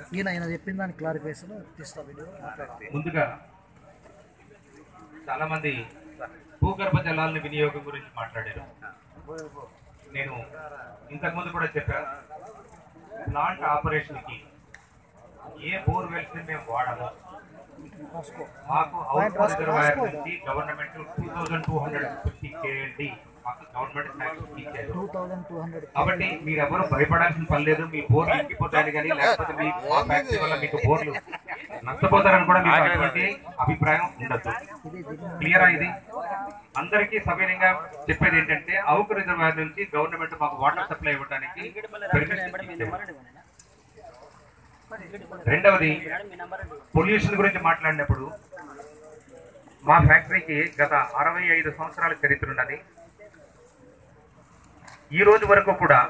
ఈయన చెప్పిన దానికి క్లారిఫికేషన్ తీస్తా వీడియో. ముందుగా చాలా మంది భూగర్భ జలాల వినియోగం గురించి మాట్లాడారు. నేను ఇంతకుముందు కూడా చెప్పాను, ప్లాంట్ ఆపరేషన్కి ఏ బోర్వెల్స్ మేము వాడము. మాకు అవుట్ రిజర్వాయర్ నుంచి గవర్నమెంట్ 2250 KLD మాకు గవర్నమెంట్ శాంక్షన్ ఇచ్చారు. కాబట్టి మీరెవరు భయపడాల్సిన పని లేదు. మీ బోర్లు ఇంకిపోతాయని కానీ లేకపోతే మీ ఫ్యాక్టరీ వల్ల మీకు బోర్లు నష్టపోతారని కూడా మీకు అటువంటి అభిప్రాయం ఉండదు. క్లియరా? ఇది అందరికీ సవినయంగా చెప్పేది ఏంటంటే, అవుట్ రిజర్వాయర్ నుంచి గవర్నమెంట్ మాకు వాటర్ సప్లై ఇవ్వడానికి పర్మిషన్ ఇచ్చారు. రెండవది, పొల్యూషన్ గురించి మాట్లాడినప్పుడు మా ఫ్యాక్టరీకి గత 65 సంవత్సరాల చరిత్ర ఉన్నది. ఈ రోజు వరకు కూడా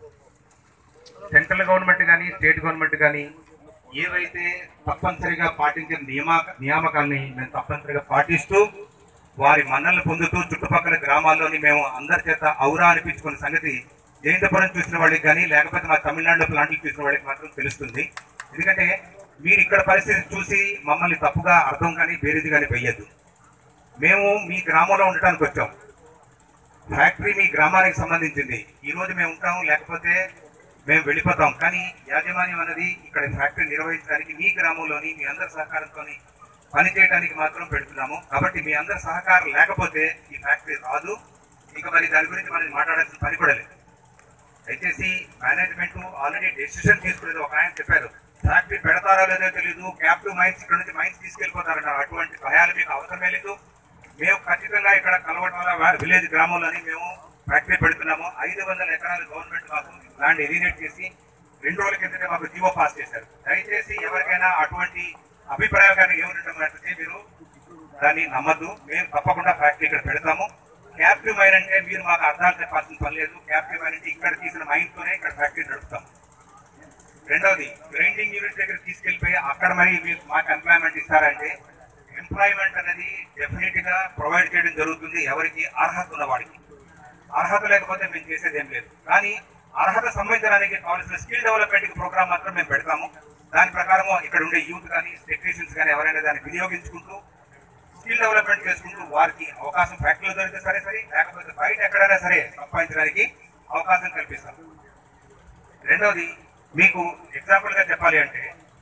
సెంట్రల్ గవర్నమెంట్ కానీ స్టేట్ గవర్నమెంట్ కానీ ఏవైతే తప్పనిసరిగా పాటించిన నియామకాలని మేము తప్పనిసరిగా పాటిస్తూ వారి మన్నలను పొందుతూ చుట్టుపక్కల గ్రామాల్లోని మేము అందరి చేత ఔరా అనిపించుకున్న సంగతి జయంతపురం చూసిన వాళ్ళకి కానీ లేకపోతే మా తమిళనాడులో ప్లాంట్లు చూసిన వాళ్ళకి మాత్రం తెలుస్తుంది. ఎందుకంటే మీరు ఇక్కడ పరిస్థితి చూసి మమ్మల్ని తప్పుగా అర్థం కానీ బేరీది కానీ వెయ్యద్దు. మేము మీ గ్రామంలో ఉండటానికి వచ్చాం. ఫ్యాక్టరీ మీ గ్రామానికి సంబంధించింది. ఈ రోజు మేము ఉంటాం, లేకపోతే మేము వెళ్ళిపోతాం. కానీ యాజమాన్యం అనేది ఇక్కడ ఫ్యాక్టరీ నిర్వహించడానికి మీ గ్రామంలోని మీ అందరి సహకారంతో పని చేయడానికి మాత్రం పెడుతున్నాము. కాబట్టి మీ అందరి సహకారం లేకపోతే ఈ ఫ్యాక్టరీ రాదు. ఇంకా మరి దాని గురించి మనం మాట్లాడాల్సిన పని కూడా లేదు. దయచేసి మేనేజ్మెంట్ ఆల్రెడీ డెసిషన్ తీసుకునేది. ఒక ఆయన చెప్పారు, ఫ్యాక్టరీ పెడతారో లేదో తెలియదు, క్యాపిటల్ మైన్స్ ఇక్కడ నుంచి మైన్స్ తీసుకెళ్లిపోతారన్న. అటువంటి భయాలు మీకు అవసరమే లేదు. మేము ఖచ్చితంగా ఇక్కడ కలవటాల విలేజ్ గ్రామంలోని మేము ఫ్యాక్టరీ పెడుతున్నాము. 500 ఎకరాలు గవర్నమెంట్ మాకు ల్యాండ్ ఎలినేట్ చేసి 2 రోజుల కిందనే మాకు జీవో పాస్ చేశారు. దయచేసి ఎవరికైనా అటువంటి అభిప్రాయాలు ఏమన్నట్లయితే మీరు దాన్ని నమ్మద్దు. మేము తప్పకుండా ఫ్యాక్టరీ ఇక్కడ పెడతాము. క్యాపిటల్ మైన్ అంటే మీరు మాకు అర్థాలు చెప్పాల్సిన పని లేదు. క్యాపిటల్ మైన్ అంటే ఇక్కడ తీసిన మైన్తోనే ఇక్కడ ఫ్యాక్టరీ నడుపుతాము. రెండవది, గ్రైండింగ్ యూనిట్ దగ్గర తీసుకెళ్లిపోయి అక్కడ మరి మీరు మాకు ఎంప్లాయ్మెంట్ ఇస్తారంటే ఎంప్లాయ్మెంట్ అనేది డెఫినెట్ గా ప్రొవైడ్ చేయడం జరుగుతుంది ఎవరికి అర్హత ఉన్న వాడికి. అర్హత లేకపోతే మేము చేసేది ఏం లేదు. కానీ అర్హత సంబంధించడానికి కావాల్సిన స్కిల్ డెవలప్మెంట్ ప్రోగ్రామ్ మాత్రం మేము పెడతాము. దాని ప్రకారం ఇక్కడ ఉండే యూత్ కానీ టెక్నీషియన్స్ కానీ ఎవరైనా దాన్ని వినియోగించుకుంటూ స్కిల్ డెవలప్మెంట్ చేసుకుంటూ వారికి అవకాశం ఫ్యాక్టరీలో దొరికితే సరే లేకపోతే బయట ఎక్కడైనా సరే సంపాదించడానికి అవకాశం కల్పిస్తాం. రెండవది, మీకు ఎగ్జాంపుల్ గా చెప్పాలి అంటే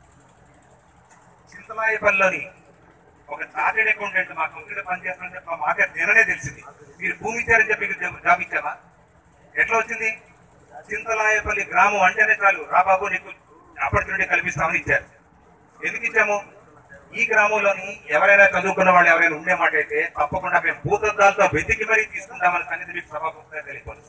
చింతలాయపల్లిలోని ఒక చార్టెడ్ అకౌంటెంట్ మా కంపెనీలో పనిచేస్తానని చెప్పి మాకే నిన్ననే తెలిసింది. మీరు భూమి ఇచ్చారని చెప్పి జాబ్ ఇచ్చామా? ఎట్లా వచ్చింది? చింతలాయపల్లి గ్రామం అంటేనే చాలు, రాబాబు నీకు ఆపర్చునిటీ కల్పిస్తామని ఇచ్చారు. ఎందుకు ఇచ్చాము? ఈ గ్రామంలోని ఎవరైనా చదువుకున్న వాళ్ళు ఎవరైనా ఉండే మాట అయితే తప్పకుండా మేము భూతద్దాలతో వెతికి మరీ తీసుకుంటామని సంగతి మీకు సభాపతిగా తెలియపోతుంది.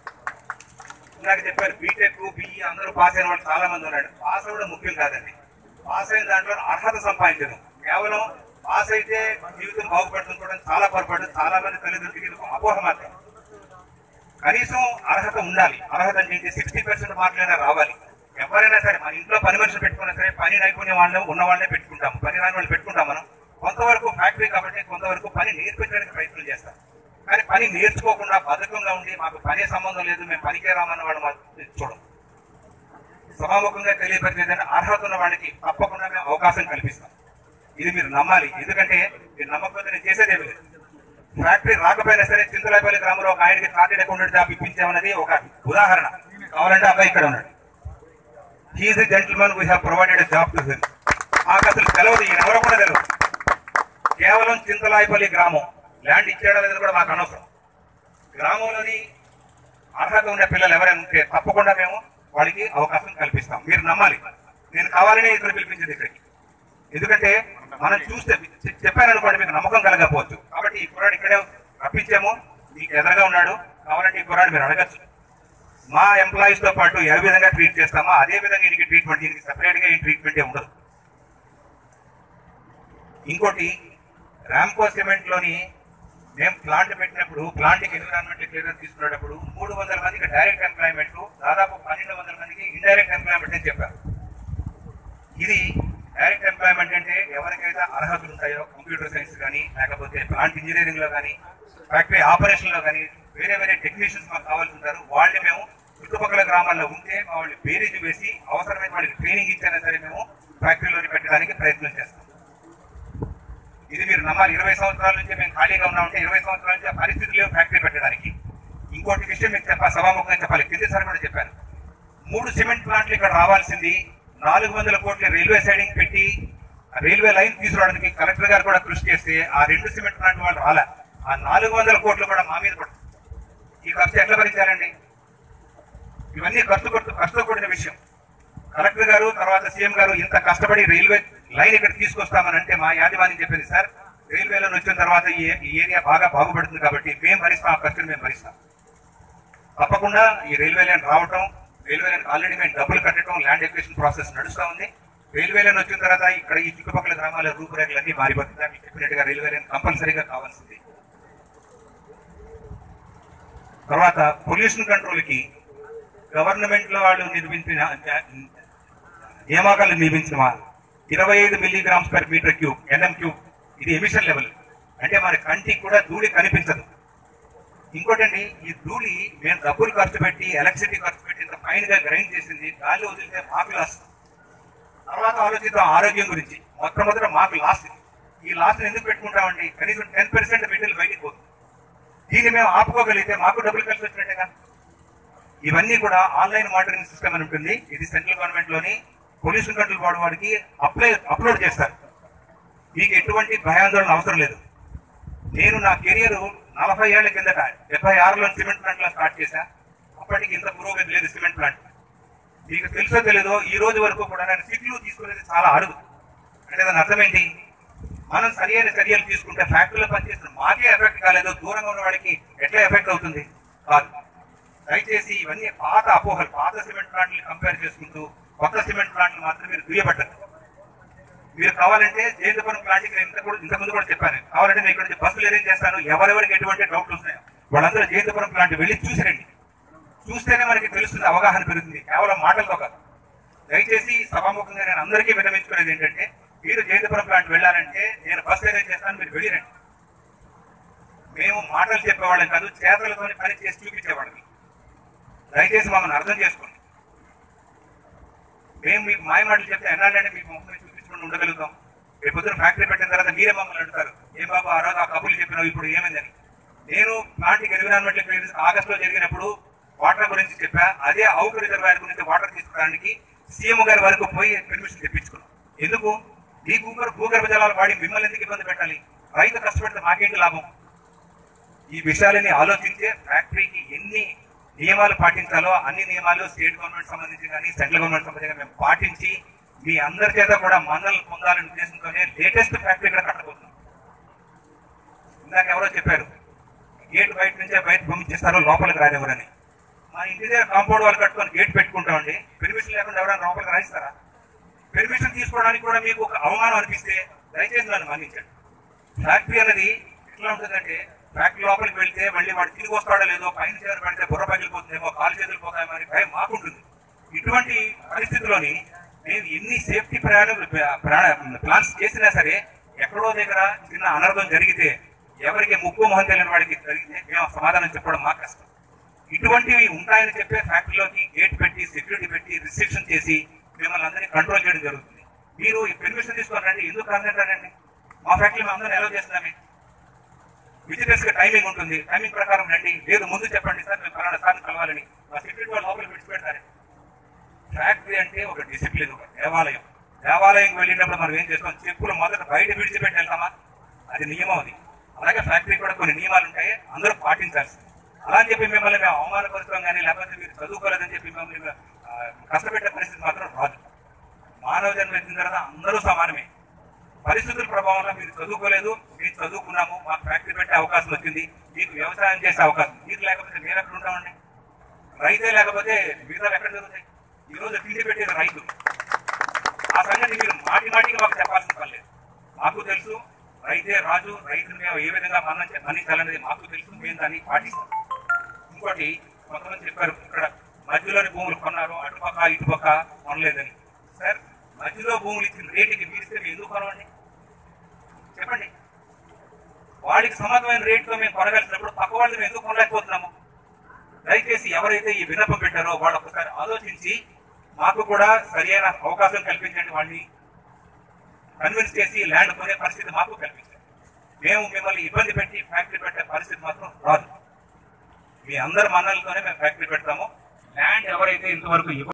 ఇందాక చెప్పారు బీటెక్ బిఈ అందరూ పాస్ అయిన వాళ్ళు చాలా మంది ఉన్నాడు. పాస్ అవ్వడం ముఖ్యం కాదండి. పాస్ అయిన దాంట్లో అర్హత సంపాదించడం. కేవలం పాస్ అయితే జీవితం బాగుపడుతుండడం చాలా పొరపాటు. చాలా మంది తల్లిదండ్రులకి అపోహ మాత్రం. కనీసం అర్హత ఉండాలి. అర్హత అంటే 60% మార్కులైనా రావాలి. ఎవరైనా సరే మన ఇంట్లో పని మనుషులు పెట్టుకున్నా సరే పని నైపుణ్యం వాళ్ళు ఉన్న వాళ్ళనే పెట్టుకుంటాము. పని రాని వాళ్ళు పెట్టుకుంటాం. మనం కొంతవరకు ఫ్యాక్టరీ కాబట్టి కొంతవరకు పని నేర్పించడానికి ప్రయత్నం చేస్తాం. కానీ పని నేర్చుకోకుండా బద్ధకంగా ఉండి మాకు పని సంబంధం లేదు, మేము పనికే రామన్న వాళ్ళు మాకు చూడం. సభాముఖంగా తెలియపరిచేదని అర్హత ఉన్న వాళ్ళకి తప్పకుండా మేము అవకాశం కల్పిస్తాం. ఇది మీరు నమ్మాలి. ఎందుకంటే మీరు నమ్మకపోతే నేను చేసేదేమీ లేదు. ఫ్యాక్టరీ రాకపోయినా సరే చింతలాయపల్లి గ్రామంలో ఒక ఆయనకి చార్టెడ్ అకౌంటెంట్ జాబ్ ఇప్పించామన్నది ఒక ఉదాహరణ. కావాలంటే అబ్బాయి ఇక్కడ ఉన్నాడు. He is a gentleman, we have provided job to him. మాకు అసలు తెలియదు, ఈయన ఎవరో కూడా తెలియదు. కేవలం చింతలాయపల్లి గ్రామం ల్యాండ్ ఇచ్చేయడం అనేది కూడా మాకు అనవసరం. గ్రామంలోని అర్హత ఉన్న పిల్లలు ఎవరైనా ఉంటే తప్పకుండా మేము వాళ్ళకి అవకాశం కల్పిస్తాం. మీరు నమ్మాలి. నేను కావాలనే ఇక్కడ పిలిపించింది ఇక్కడికి. ఎందుకంటే మనం చూస్తే చెప్పారనుకోండి మీకు నమ్మకం కలగకపోవచ్చు. కాబట్టి ఈ కుర్రాడు ఇక్కడే రప్పించాము, మీకు ఎదురుగా ఉన్నాడు. కావాలంటే ఈ కుర్రాడు మీరు అడగచ్చు. మా ఎంప్లాయీస్ తో పాటు ఏ విధంగా ట్రీట్ చేస్తామో అదే విధంగా దీనికి ట్రీట్మెంట్, దీనికి సెపరేట్ గా ఈ ట్రీట్మెంటే ఉండదు. ఇంకోటి, రామ్కో సిమెంట్ లోని మేము ప్లాంట్ పెట్టినప్పుడు ప్లాంట్ ఎన్విరాన్మెంట్ క్లియరెన్స్ తీసుకునేటప్పుడు 300 మందికి డైరెక్ట్ ఎంప్లాయ్మెంట్, దాదాపు 1200 మందికి ఇండైరెక్ట్ ఎంప్లాయ్మెంట్ అని చెప్పారు. ఇది డైరెక్ట్ ఎంప్లాయ్మెంట్ అంటే ఎవరికైతే అర్హతలు ఉంటాయో కంప్యూటర్ సైన్స్ కానీ లేకపోతే ప్లాంట్ ఇంజనీరింగ్ లో కానీ ఫ్యాక్టరీ ఆపరేషన్ లో కానీ వేరే వేరే టెక్నీషియన్స్ మాకు కావాల్సి ఉంటారు. వాళ్ళని మేము చుట్టుపక్కల గ్రామాల్లో ఉంటే వాళ్ళు బేరీజు వేసి అవసరమైన వాళ్ళకి ట్రైనింగ్ ఇచ్చినా సరే మేము ఫ్యాక్టరీలోని పెట్టడానికి ప్రయత్నం చేస్తాం. ఇది మీరు నమ్మాలి. 20 సంవత్సరాల నుంచి మేము ఖాళీగా ఉన్నామంటే 20 సంవత్సరాల నుంచి ఆ పరిస్థితి లేవు ఫ్యాక్టరీ పెట్టడానికి. ఇంకోటి విషయం మీకు సభాముఖంగా చెప్పాలి. కిందసారి కూడా చెప్పాను. 3 సిమెంట్ ప్లాంట్లు ఇక్కడ రావాల్సింది 400 కోట్ల రైల్వే సైడింగ్ పెట్టి రైల్వే లైన్ తీసుకురావడానికి కలెక్టర్ గారు కూడా కృషి చేస్తే ఆ 2 సిమెంట్ ప్లాంట్ వాళ్ళు రాలే. ఆ 400 కోట్లు కూడా మా మీద పడుతుంది. ఈ ఖర్చు ఎట్లా భరించారండి? ఇవన్నీ ఖర్చుతో కూడిన విషయం. కలెక్టర్ గారు తర్వాత సీఎం గారు ఇంత కష్టపడి రైల్వే లైన్ ఇక్కడ తీసుకొస్తామని అంటే మా యాజమాన్యం చెప్పింది, సార్ రైల్వేలో వచ్చిన తర్వాత ఈ ఏరియా బాగా బాగుపడుతుంది కాబట్టి మేము భరిస్తాం, ఆ ఖర్చును మేము భరిస్తాం. తప్పకుండా ఈ రైల్వే లైన్ రావటం, రైల్వే లైన్ ఆల్రెడీ మేము డబ్బులు కట్టడం, ల్యాండ్ ఎక్విజిషన్ ప్రాసెస్ నడుస్తూ ఉంది. రైల్వే లైన్ వచ్చిన తర్వాత ఇక్కడ ఈ చుట్టుపక్కల గ్రామాల రూపురేఖలన్నీ మారిపోతుంది. మీకు చెప్పినట్టుగా రైల్వే లైన్ కంపల్సరీగా కావాల్సింది. తర్వాత పొల్యూషన్ కంట్రోల్ కి గవర్నమెంట్ లో వాళ్ళు నిర్మించిన నియామకాలు నిర్మించిన 25 milligrams per metre cube NM cube ఇది ఎమిషన్ లెవెల్. అంటే మన కంటికి కూడా ధూళి కనిపించదు. ఇంకోటండి, ఈ ధూళి మేము డబ్బులు ఖర్చు పెట్టి ఎలక్ట్రిసిటీ ఖర్చు పెట్టి ఇంత ఫైన్ గా గ్రైండ్ చేసింది గాలి వదిలితే మాకు లాస్. తర్వాత ఆలోచిద్దాం ఆరోగ్యం గురించి. మొట్టమొదట మాకు లాస్. ఈ లాస్ ఎందుకు పెట్టుకుంటామండి? కనీసం 10% మెటీరియల్ బయటికి పోతుంది. దీన్ని మేము ఆపుకోగలిగితే మాకు డబ్బులు కలిసి వచ్చినట్టుగా. ఇవన్నీ కూడా ఆన్లైన్ మానిటరింగ్ సిస్టమ్ అని ఉంటుంది. ఇది సెంట్రల్ గవర్నమెంట్ లోని పొల్యూషన్ కంట్రోల్ బోర్డు వాడికి అప్లోడ్ చేస్తారు. మీకు ఎటువంటి భయాందోళన అవసరం లేదు. నేను నా కెరియర్ 40 ఏళ్ల కిందట 76లో సిమెంట్ ప్లాంట్ లో స్టార్ట్ చేశా. అప్పటికి ఇంత పురోగతి లేదు సిమెంట్ ప్లాంట్. మీకు తెలుసో తెలీదో ఈ రోజు వరకు కూడా నేను సిగ్లు తీసుకునేది చాలా అరుదు. అంటే దాని అర్థమేంటి? మనం సరైన చర్యలు తీసుకుంటే ఫ్యాక్టరీలో పనిచేస్తున్న మాకే ఎఫెక్ట్ కాలేదు, దూరంగా ఉన్న వాడికి ఎట్లా ఎఫెక్ట్ అవుతుంది? కాదు. దయచేసి ఇవన్నీ పాత అపోహలు. పాత సిమెంట్ ప్లాంట్లు కంపేర్ చేసుకుంటూ కొత్త సిమెంట్ ప్లాంట్లు మాత్రం మీరు దుయ్యబట్టదు. మీరు కావాలంటే జయంతపురం ప్లాంట్ ఇంతకుముందు కూడా చెప్పాను, కావాలంటే నేను ఇక్కడ నుంచి బస్సులు అరేంజ్ చేస్తాను. ఎవరెవరికి ఎటువంటి డౌట్లు ఉన్నాయో వాళ్ళందరూ జయంతపురం ప్లాంట్ వెళ్ళి చూసిరండి. చూస్తేనే మనకి తెలుస్తుంది, అవగాహన పెరుగుతుంది, కేవలం మాటలతో కాదు. దయచేసి సభాముఖంగా నేను అందరికీ విన్నవించుకునేది ఏంటంటే, మీరు జయంతపురం ప్లాంట్ వెళ్ళాలంటే నేను బస్సు అరేంజ్ చేస్తాను, మీరు వెళ్ళిరండి. మేము మాటలు చెప్పేవాళ్ళం కాదు, చేతలతో పని చేసి చూపించేవాళ్ళం. దయచేసి మమ్మల్ని అర్థం చేసుకోండి. మేము మీకు మాయ మాటలు చెప్తే ఎన్నాళ్ళంటే మీకు మమ్మల్ని చూపించుకుని ఉండగలుగుతాం. రేపు పొద్దున ఫ్యాక్టరీ పెట్టిన తర్వాత మీరే మమ్మల్ని అడుగుతారు, ఏం బాబు ఆ రోజు ఆ కబుర్లు చెప్పినావు ఇప్పుడు ఏమైందని. నేను ప్లాంట్కి ఎన్విరాన్మెంటల్ క్లియరెన్స్ ఆగస్టులో జరిగినప్పుడు వాటర్ గురించి చెప్పా. అదే అవుట్ రిజర్వాయర్ గురించి వాటర్ తీసుకోవడానికి సీఎం గారి వరకు పోయి పర్మిషన్ తెప్పించుకున్నాం. ఎందుకు? ఈ భూగర్భ జలాలు వాడి మిమ్మల్ని ఎందుకు ఇబ్బంది పెట్టాలి? రైతు కష్టపడితే మాకేంటి లాభం? ఈ విషయాలని ఆలోచించే ఫ్యాక్టరీకి ఎన్ని నియమాలు పాటించాలో అన్ని నియమాలు స్టేట్ గవర్నమెంట్ సంబంధించి కానీ సెంట్రల్ గవర్నమెంట్ సంబంధించి మేము పాటించి మీ అందరి చేత కూడా మన్నలు పొందాలనే ఉద్దేశంతోనే లేటెస్ట్ ఫ్యాక్టరీ ఇక్కడ కట్టబోతున్నాం. ఇందాక ఎవరో చెప్పారు, గేట్ బయట నుంచే బయట పంపించేస్తారో లోపలికి రానివ్వరని. మా ఇంటి దగ్గర కాంపౌండ్ వాళ్ళు కట్టుకొని గేట్ పెట్టుకుంటామండి. పెర్మిషన్ లేకుండా ఎవరైనా లోపలికి రాయిస్తారా? పెర్మిషన్ తీసుకోవడానికి కూడా మీకు ఒక అవమానం అనిపిస్తే దయచేసి నన్ను మన్నించండి. ఫ్యాక్టరీ అనేది ఎట్లా ఉంటుందంటే, ఫ్యాక్టరీ లోపలికి వెళ్తే మళ్ళీ వాడు తిరిగి వస్తాడో లేదో, పైన చేరు పెడితే బుర్ర పగిలిపోతుందేమో, కాలు చేతులు పోతాయేమో అని భయం మాకుంటుంది. ఇటువంటి పరిస్థితుల్లోని మేము ఎన్ని సేఫ్టీ ప్లాన్స్ చేసినా సరే ఎక్కడో దగ్గర చిన్న అనర్థం జరిగితే, ఎవరికి ముక్కు మొహం తెలియని వాడికి జరిగితే మేము సమాధానం చెప్పడం మా కష్టం. ఇటువంటివి ఉంటాయని చెప్పే ఫ్యాక్టరీలోకి గేట్ పెట్టి, సెక్యూరిటీ పెట్టి, రిస్ట్రిక్షన్ చేసి మిమ్మల్ని అందరినీ కంట్రోల్ చేయడం జరుగుతుంది. మీరు ఈ పెర్మిషన్ తీసుకోవాలంటే ఎందుకు కాదంటారండి? మా ఫ్యాక్టరీ మేము అందరినీ అలౌ చేస్తున్నామే. విజిటర్స్ కి టైమింగ్ ఉంటుంది, టైమింగ్ ప్రకారం రండి. లేదు ముందు చెప్పండి సార్ మేము పలానా సార్ని కలవాలని, మా సెక్యూరిటీ వాళ్ళు లోపలికి విడిచిపెడతారు. ఫ్యాక్టరీ అంటే ఒక డిసిప్లిన్, ఒక దేవాలయం. దేవాలయం వెళ్ళినప్పుడు మనం ఏం చేస్తాం? చెప్పులు మొదట బయట విడిచిపెట్టి వెళ్తామా? అది నియమం. అది అలాగే ఫ్యాక్టరీ కూడా కొన్ని నియమాలు ఉంటాయి, అందరూ పాటించాల్సింది. అలా అని చెప్పి మిమ్మల్ని మేము అవమానపరుస్తాం కానీ, లేకపోతే మీరు చదువుకోలేదని చెప్పి మిమ్మల్ని కష్టపెట్టే పరిస్థితి మాత్రం రాదు. మానవ జన్మ ఎత్తిన తర్వాత అందరూ సమానమే. పరిస్థితుల ప్రభావంలో మీరు చదువుకోలేదు, మీరు చదువుకున్నాము, మాకు ఫ్యాక్టరీ పెట్టే అవకాశం వచ్చింది, మీకు వ్యవసాయం చేసే అవకాశం. మీరు లేకపోతే మేము ఎక్కడ ఉంటామండి? రైతే లేకపోతే మిగతా ఎక్కడ జరుగుతాయి? ఈ రోజు తిండి పెట్టేది రైతు. ఆ సంగతి మీరు మాటి మాటికి మాకు చెప్పాల్సిన పని లేదు. మాకు తెలుసు రైతే రాజు, రైతును మేము ఏ విధంగా మన్నించాలనేది మాకు తెలుసు, మేము దాన్ని పాటిస్తాం. ఇంకోటి కొంతమంది చెప్పారు, ఇక్కడ మధ్యలోని భూములు కొన్నారు, అటుపక్క ఇటుపక్క కొనలేదని. సార్, మధ్యలో భూములు ఇచ్చిన రేటుకి మీరిస్తే మేము ఎందుకు కొనవండి? చెప్పండి. వాడికి సమానమైన రేటుతో మేము కొనగలిసినప్పుడు పక్క వాళ్ళు మేము ఎందుకు కొనలేకపోతున్నాము? దయచేసి ఎవరైతే ఈ విన్నపం పెట్టారో వాళ్ళు ఒకసారి ఆలోచించి మాకు కూడా సరైన అవకాశం కల్పించండి. వాళ్ళని కన్విన్స్ చేసి ల్యాండ్ కొనే పరిస్థితి మాకు కల్పించారు. మేము మిమ్మల్ని ఇబ్బంది పెట్టి ఫ్యాక్టరీ పెట్టే పరిస్థితి మాత్రం రాదు. మీ అందరి మన్నలతోనే మేము ఫ్యాక్టరీ పెడతాము. ల్యాండ్ ఎవరైతే ఇంతవరకు